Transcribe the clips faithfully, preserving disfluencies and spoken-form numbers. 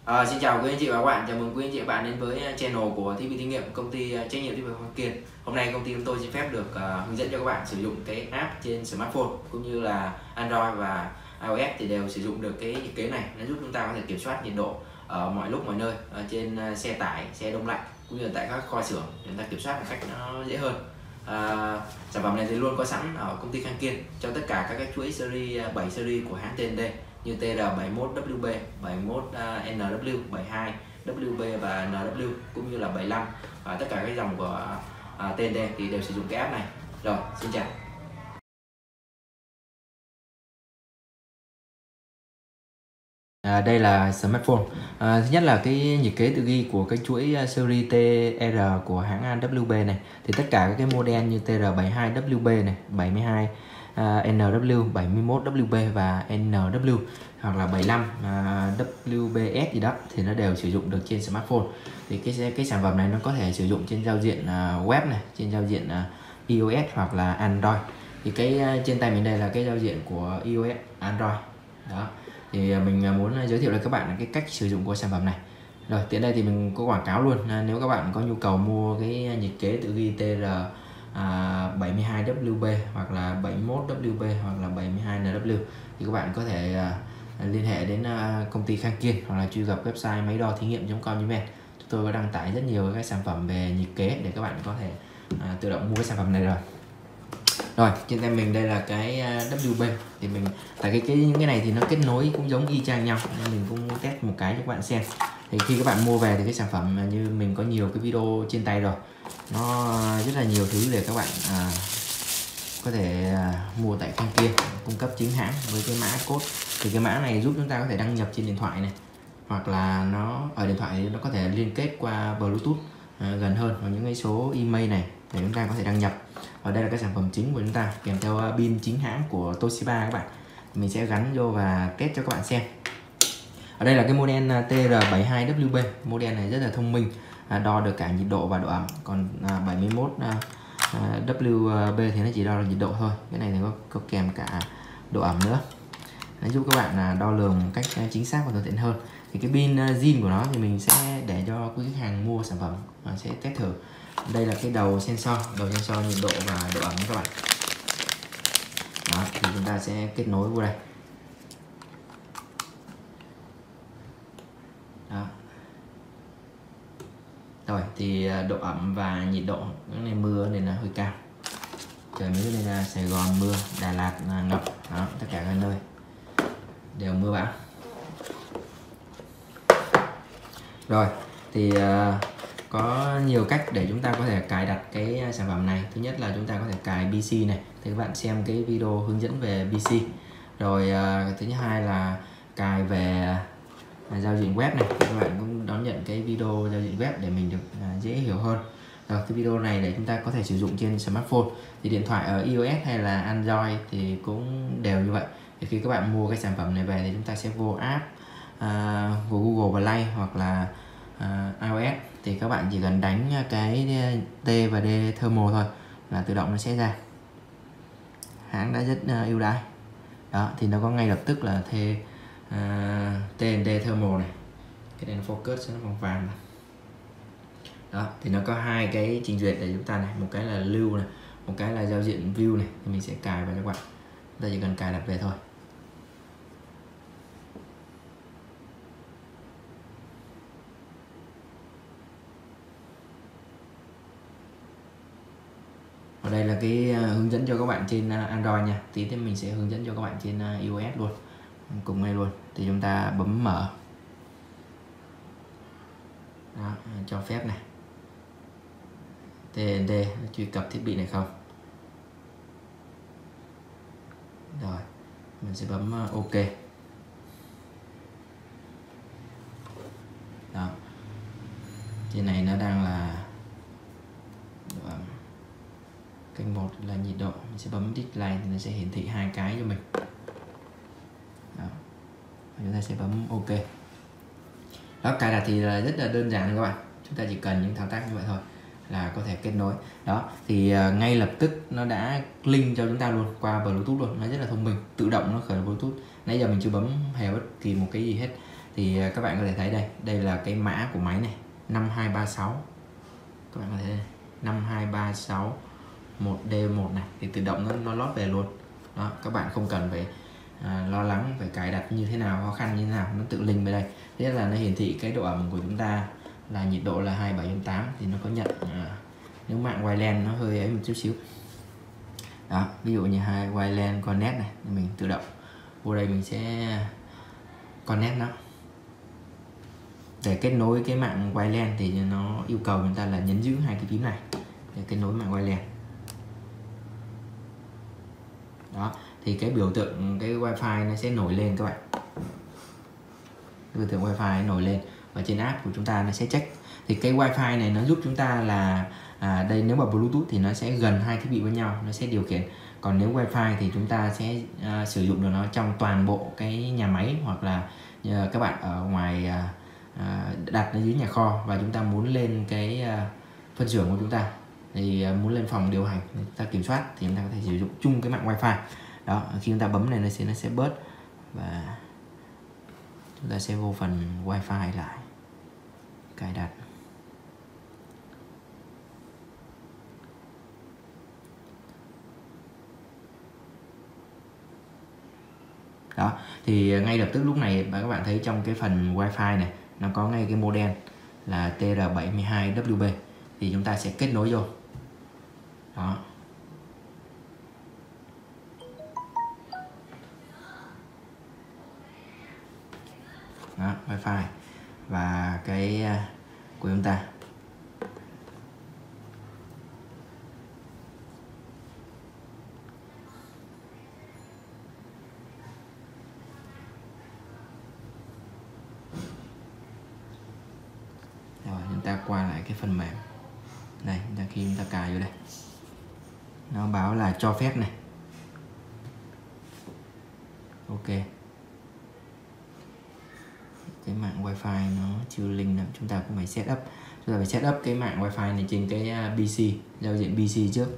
À, xin chào quý anh chị và các bạn, chào mừng quý anh chị và bạn đến với channel của thiết bị thí nghiệm công ty trách nhiệm thiết bị Hoàng Kiên. Hôm nay công ty chúng tôi xin phép được uh, hướng dẫn cho các bạn sử dụng cái app trên smartphone cũng như là Android và iOS thì đều sử dụng được cái nhiệt kế này. Nó giúp chúng ta có thể kiểm soát nhiệt độ ở mọi lúc mọi nơi, ở trên xe tải, xe đông lạnh cũng như là tại các kho xưởng để chúng ta kiểm soát một cách nó dễ hơn. À, sản phẩm này thì luôn có sẵn ở công ty Khang Kiên cho tất cả các cái chuỗi series bảy series của hãng tê en đê như T R bảy mươi mốt W B, bảy mươi mốt N W, bảy mươi hai W B và N W cũng như là bảy mươi lăm và tất cả các dòng của uh, tê en đê thì đều sử dụng cái app này. Rồi, xin chào. À, đây là smartphone. À, thứ nhất là cái nhiệt kế tự ghi của cái chuỗi series T R của hãng a vê bê này thì tất cả các cái model như T R bảy mươi hai W B này, bảy mươi hai uh, N W, bảy mươi mốt W B và N W hoặc là bảy mươi lăm uh, W B S gì đó thì nó đều sử dụng được trên smartphone. Thì cái cái sản phẩm này nó có thể sử dụng trên giao diện uh, web này, trên giao diện uh, iOS hoặc là Android. Thì cái uh, trên tay mình đây là cái giao diện của iOS, Android. Đó. Thì mình muốn giới thiệu với các bạn cái cách sử dụng của sản phẩm này. Rồi, tiện đây thì mình có quảng cáo luôn. Nếu các bạn có nhu cầu mua cái nhiệt kế tự ghi T R à, bảy mươi hai W B hoặc là bảy mươi mốt W B hoặc là bảy mươi hai N W thì các bạn có thể à, liên hệ đến à, công ty Khang Kiên hoặc là truy cập website máy đo thí nghiệm chấm com chấm vn. Chúng tôi có đăng tải rất nhiều các sản phẩm về nhiệt kế để các bạn có thể à, tự động mua cái sản phẩm này rồi. Rồi, trên tay mình đây là cái W B thì mình tại cái cái những cái này thì nó kết nối cũng giống y chang nhau nên mình cũng test một cái cho các bạn xem. Thì khi các bạn mua về thì cái sản phẩm như mình có nhiều cái video trên tay rồi, nó rất là nhiều thứ để các bạn à, có thể à, mua tại Khang Kiên, cung cấp chính hãng với cái mã code. Thì cái mã này giúp chúng ta có thể đăng nhập trên điện thoại này, hoặc là nó ở điện thoại nó có thể liên kết qua Bluetooth à, gần hơn, hoặc những cái số email này để chúng ta có thể đăng nhập. Và đây là cái sản phẩm chính của chúng ta kèm theo pin chính hãng của Toshiba các bạn. Mình sẽ gắn vô và test cho các bạn xem. Ở đây là cái model T R bảy mươi hai W B, model này rất là thông minh, à, đo được cả nhiệt độ và độ ẩm. Còn à, bảy mươi mốt à, W B thì nó chỉ đo được nhiệt độ thôi. Cái này thì có, có kèm cả độ ẩm nữa. Nó giúp các bạn à, đo lường một cách chính xác và thuận tiện hơn. Thì cái pin uh, zin của nó thì mình sẽ để cho quý khách hàng mua sản phẩm và sẽ test thử. Đây là cái đầu sensor, đầu sensor nhiệt độ và độ ẩm các bạn. Đó, thì chúng ta sẽ kết nối vô đây. Đó. Rồi thì độ ẩm và nhiệt độ, cái này mưa nên là hơi cao. Trời mới nên là Sài Gòn mưa, Đà Lạt là ngập, đó, tất cả các nơi đều mưa bão. Rồi thì uh, có nhiều cách để chúng ta có thể cài đặt cái sản phẩm này. Thứ nhất là chúng ta có thể cài pê xê này, thì các bạn xem cái video hướng dẫn về pê xê. Rồi uh, thứ hai là cài về uh, giao diện web này, các bạn cũng đón nhận cái video giao diện web để mình được uh, dễ hiểu hơn. Rồi cái video này để chúng ta có thể sử dụng trên smartphone, thì điện thoại ở iOS hay là Android thì cũng đều như vậy. Thì khi các bạn mua cái sản phẩm này về thì chúng ta sẽ vô app uh, của Google Play hoặc là uh, iOS, thì các bạn chỉ cần đánh cái T và D Thermal thôi là tự động nó sẽ ra. Hãng đã rất uh, ưu đãi. Đó thì nó có ngay lập tức là thê uh, T and D Thermal này, cái đèn focus nó vàng vàng này. Đó thì nó có hai cái trình duyệt để chúng ta này, một cái là lưu này, một cái là giao diện view này, thì mình sẽ cài vào cho các bạn. Chúng ta chỉ cần cài đặt về thôi. Ở đây là cái hướng dẫn cho các bạn trên Android nha. Tí nữa mình sẽ hướng dẫn cho các bạn trên iOS luôn, cùng ngay luôn. Thì chúng ta bấm mở. Đó, cho phép này T and D truy cập thiết bị này không. Rồi mình sẽ bấm OK. Đó, trên này nó đang là độ ẩm, kênh một là nhiệt độ. Mình sẽ bấm display thì nó sẽ hiển thị hai cái cho mình. Đó, chúng ta sẽ bấm OK. Đó, cài đặt thì là rất là đơn giản các bạn, chúng ta chỉ cần những thao tác như vậy thôi là có thể kết nối. Đó thì uh, ngay lập tức nó đã link cho chúng ta luôn qua Bluetooth luôn, nó rất là thông minh, tự động nó khởi động Bluetooth. Nãy giờ mình chưa bấm hề bất kỳ một cái gì hết, thì các bạn có thể thấy đây, đây là cái mã của máy này, năm hai ba sáu, các bạn có thể đây, năm hai ba sáu một D một này, thì tự động nó, nó lót về luôn đó. Các bạn không cần phải à, lo lắng phải cài đặt như thế nào, khó khăn như thế nào, nó tự link về đây. Thế là nó hiển thị cái độ ẩm của chúng ta là nhiệt độ là hai mươi bảy chấm tám, thì nó có nhận à, nếu mạng wireline nó hơi ấy một chút xíu đó, ví dụ như hai wireline connect này, thì mình tự động vô đây mình sẽ connect nó. Để kết nối cái mạng wireline thì nó yêu cầu chúng ta là nhấn giữ hai cái phím này để kết nối mạng wireline đó. Thì cái biểu tượng cái wifi nó sẽ nổi lên các bạn, biểu tượng wifi nổi lên và trên app của chúng ta nó sẽ check. Thì cái wifi này nó giúp chúng ta là à, đây nếu mà bluetooth thì nó sẽ gần hai thiết bị với nhau, nó sẽ điều khiển. Còn nếu wifi thì chúng ta sẽ à, sử dụng được nó trong toàn bộ cái nhà máy, hoặc là à, các bạn ở ngoài à, à, đặt nó dưới nhà kho và chúng ta muốn lên cái à, phân xưởng của chúng ta, thì à, muốn lên phòng điều hành chúng ta kiểm soát thì chúng ta có thể sử dụng chung cái mạng wifi đó. Khi chúng ta bấm này nó sẽ nó sẽ bớt và chúng ta sẽ vô phần wifi lại cài đặt. Đó, thì ngay lập tức lúc này các bạn thấy trong cái phần wifi này nó có ngay cái model là T R bảy hai W B, thì chúng ta sẽ kết nối vô đó. Đó, wifi và cái của chúng ta. Rồi chúng ta qua lại cái phần mềm này, chúng ta khi chúng ta cài vô đây nó báo là cho phép này, ok. Cái mạng wifi nó chưa link nữa, chúng ta cũng phải set up, chúng ta phải set up cái mạng wifi này trên cái pê xê, giao diện pê xê trước.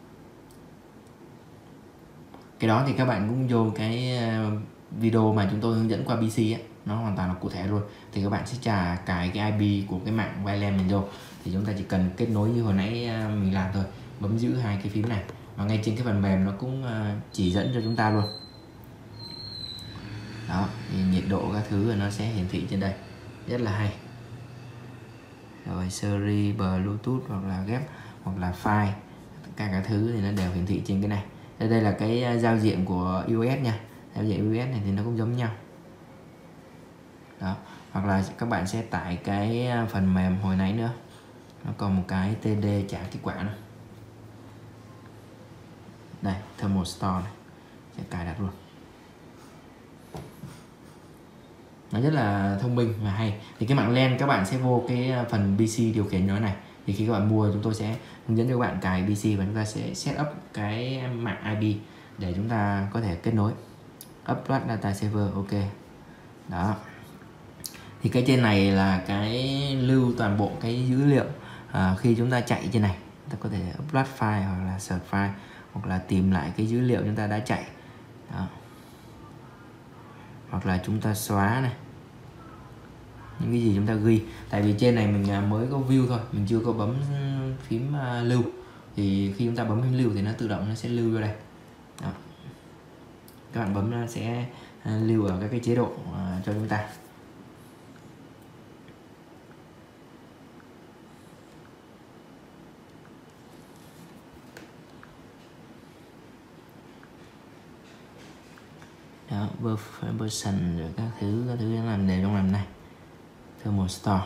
Cái đó thì các bạn cũng vô cái video mà chúng tôi hướng dẫn qua pê xê ấy, nó hoàn toàn là cụ thể luôn. Thì các bạn sẽ trả cài cái i pê của cái mạng wireline mình vô, thì chúng ta chỉ cần kết nối như hồi nãy mình làm thôi, bấm giữ hai cái phím này và ngay trên cái phần mềm nó cũng chỉ dẫn cho chúng ta luôn đó. Thì nhiệt độ các thứ nó sẽ hiển thị trên đây, rất là hay. Rồi series, bluetooth hoặc là ghép hoặc là file, tất cả các thứ thì nó đều hiển thị trên cái này. Đây là cái giao diện của i ô ét nha, giao diện i ô ét này thì nó cũng giống nhau đó. Hoặc là các bạn sẽ tải cái phần mềm hồi nãy nữa, nó còn một cái tê đê trả kết quả nữa đây, thermostat này sẽ cài đặt luôn. Nó rất là thông minh và hay. Thì cái mạng LAN các bạn sẽ vô cái phần pê xê điều khiển nó này, thì khi các bạn mua chúng tôi sẽ hướng dẫn cho các bạn cài pê xê và chúng ta sẽ set up cái mạng i pê để chúng ta có thể kết nối. Upload data server, ok đó. Thì cái trên này là cái lưu toàn bộ cái dữ liệu à, khi chúng ta chạy trên này, chúng ta có thể upload file hoặc là search file hoặc là tìm lại cái dữ liệu chúng ta đã chạy đó. Hoặc là chúng ta xóa này, những cái gì chúng ta ghi. Tại vì trên này mình mới có view thôi, mình chưa có bấm phím lưu, thì khi chúng ta bấm phím lưu thì nó tự động nó sẽ lưu vô đây đó. Các bạn bấm nó sẽ lưu ở các cái chế độ uh, cho chúng ta. Đó, version rồi các thứ các thứ nó làm đều trong làm này, thermostat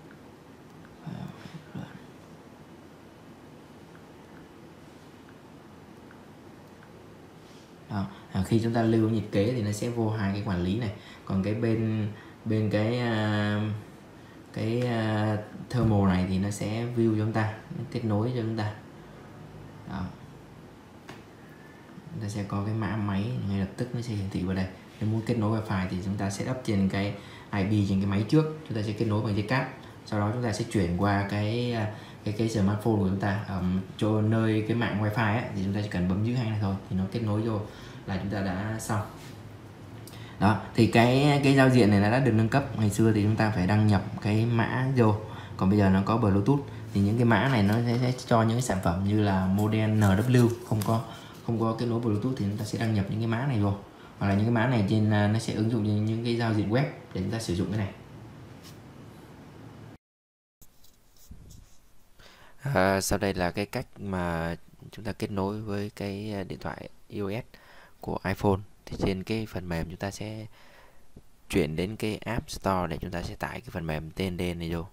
đó. À, khi chúng ta lưu nhiệt kế thì nó sẽ vô hai cái quản lý này, còn cái bên bên cái uh, cái uh, thermal này thì nó sẽ view cho chúng ta, nó kết nối cho chúng ta đó. Chúng ta sẽ có cái mã máy ngay lập tức nó sẽ hiển thị vào đây. Nếu muốn kết nối wifi thì chúng ta set up trên cái i pê trên cái máy trước, chúng ta sẽ kết nối bằng dây cáp, sau đó chúng ta sẽ chuyển qua cái cái cái smartphone của chúng ta ở chỗ nơi cái mạng wifi ấy, thì chúng ta chỉ cần bấm giữ hai này thôi thì nó kết nối vô là chúng ta đã xong Đó, thì cái cái giao diện này nó đã được nâng cấp. Ngày xưa thì chúng ta phải đăng nhập cái mã vô, còn bây giờ nó có Bluetooth thì những cái mã này nó sẽ, sẽ cho những cái sản phẩm như là model en vê không có không có kết nối Bluetooth thì chúng ta sẽ đăng nhập những cái mã này vô, hoặc là những cái mã này trên nó sẽ ứng dụng những, những cái giao diện web để chúng ta sử dụng cái này. À, sau đây là cái cách mà chúng ta kết nối với cái điện thoại iOS của iPhone. Thì trên cái phần mềm chúng ta sẽ chuyển đến cái App Store để chúng ta sẽ tải cái phần mềm tê en đê này vô.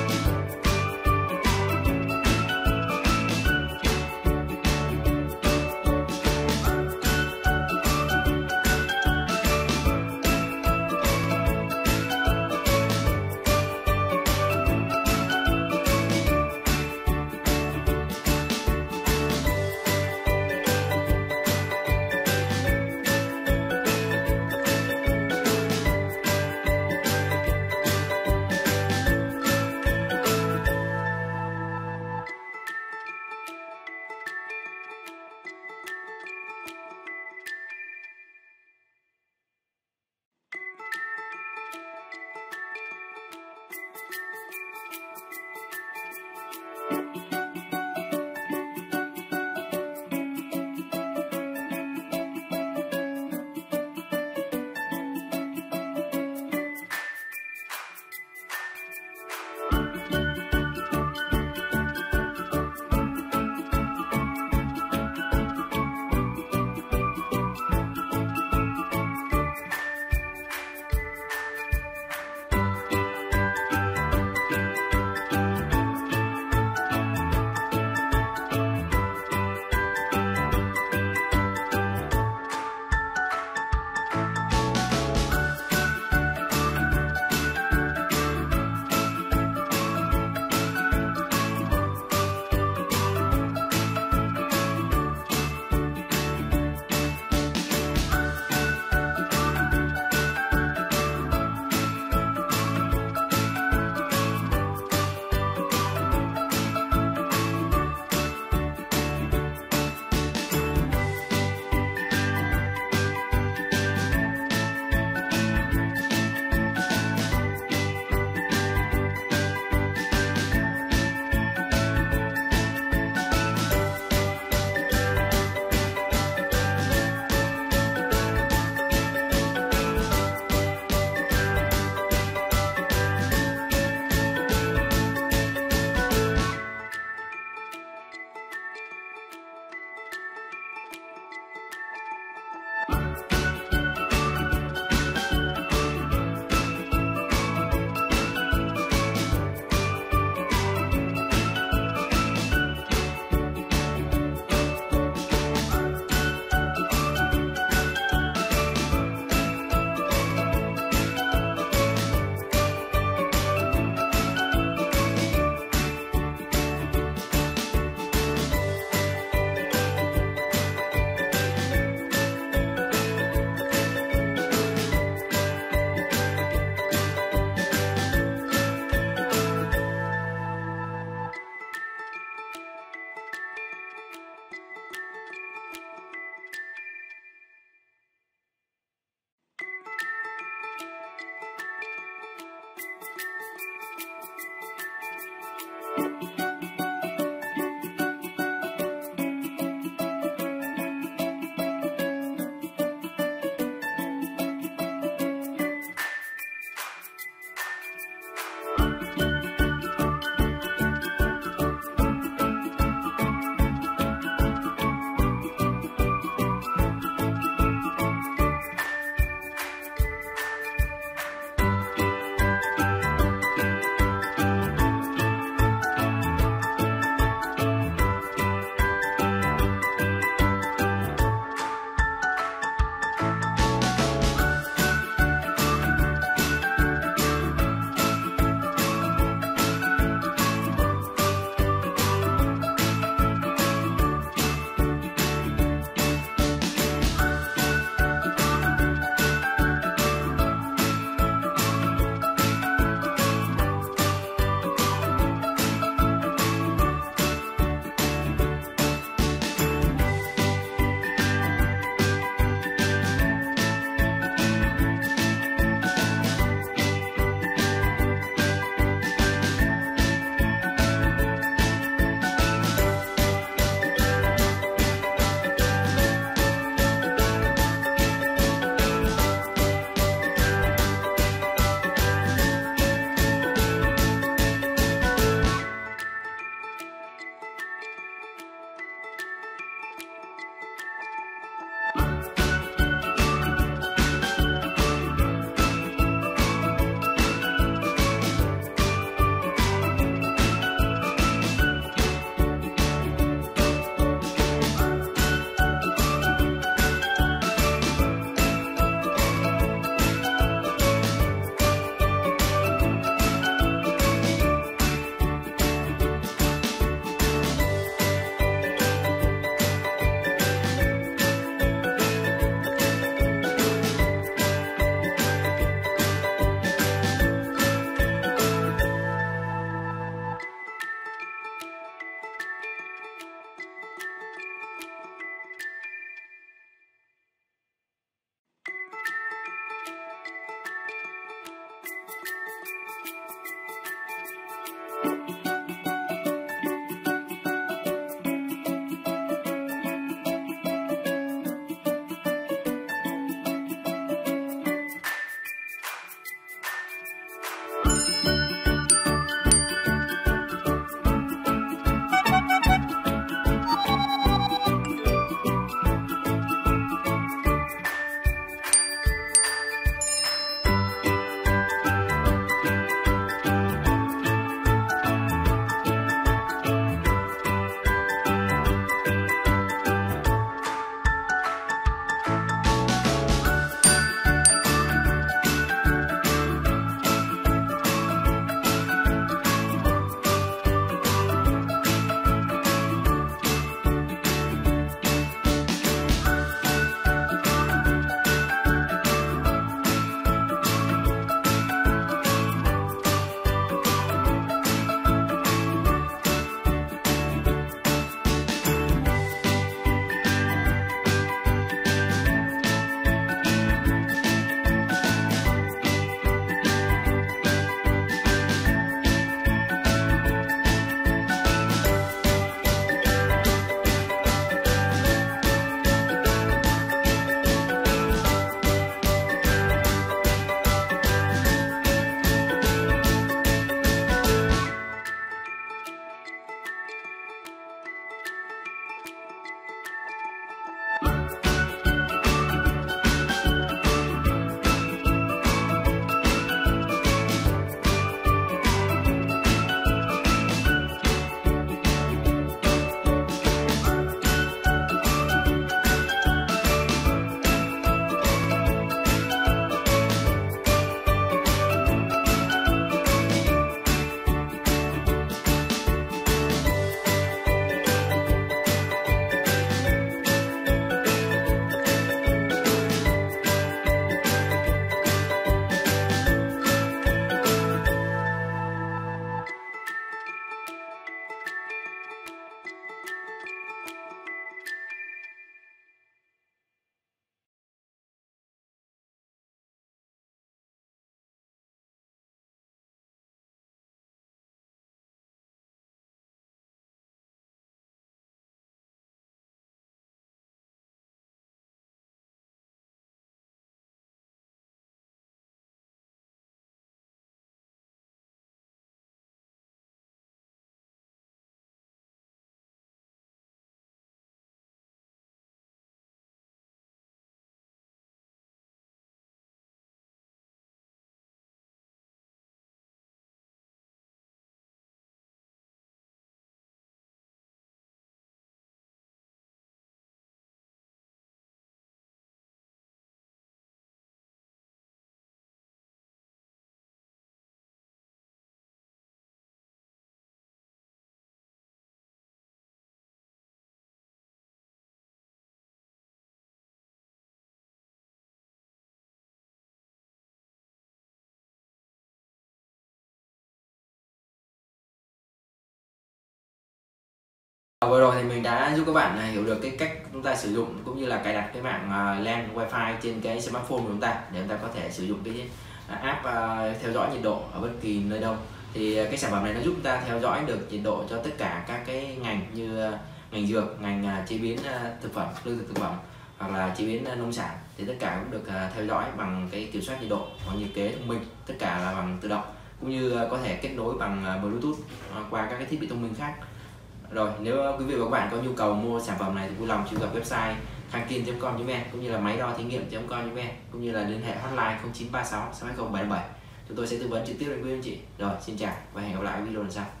vừa rồi thì mình đã giúp các bạn hiểu được cái cách chúng ta sử dụng cũng như là cài đặt cái mạng LAN wifi trên cái smartphone của chúng ta để chúng ta có thể sử dụng cái app theo dõi nhiệt độ ở bất kỳ nơi đâu. Thì cái sản phẩm này nó giúp chúng ta theo dõi được nhiệt độ cho tất cả các cái ngành như ngành dược, ngành chế biến thực phẩm, lương thực thực phẩm hoặc là chế biến nông sản, thì tất cả cũng được theo dõi bằng cái kiểm soát nhiệt độ bằng nhiệt kế thông minh, tất cả là bằng tự động, cũng như có thể kết nối bằng Bluetooth qua các cái thiết bị thông minh khác. Rồi, nếu quý vị và các bạn có nhu cầu mua sản phẩm này thì vui lòng truy cập website khankin chấm com chấm vn cũng như là máy đo thí nghiệm chấm com chấm vn cũng như là liên hệ hotline không chín ba sáu sáu hai không bảy bảy. Chúng tôi sẽ tư vấn trực tiếp đến quý anh chị. Rồi, xin chào và hẹn gặp lại ở video lần sau.